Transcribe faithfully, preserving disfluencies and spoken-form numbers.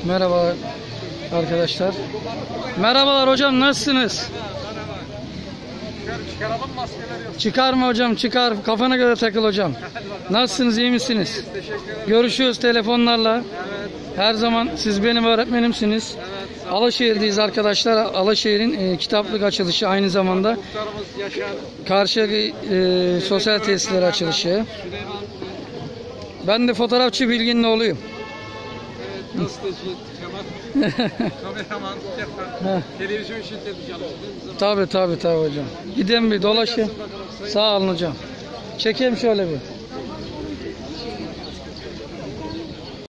Merhaba arkadaşlar. Merhabalar hocam, nasılsınız? Çıkaralım maskeleri. Çıkarma hocam, çıkar. Kafana göre takıl hocam. Nasılsınız, iyi misiniz? Görüşüyoruz telefonlarla. Evet. Her zaman siz benim öğretmenimsiniz. Evet. Alaşehir'deyiz arkadaşlar. Alaşehir'in e, kitaplık açılışı aynı zamanda. Muhtarımız Yaşar. Karşıyaka e, sosyal tesisleri açılışı. Süleyman. Ben de fotoğrafçı Bilgin'in oğluyum. Evet. Gazeteci Kemal. Kameraman Kemal. Televizyon şirketi çalıştı. Tabii tabii tabii hocam. Gidelim bir dolaşayım. Sağ olun hocam. Çekeyim şöyle bir.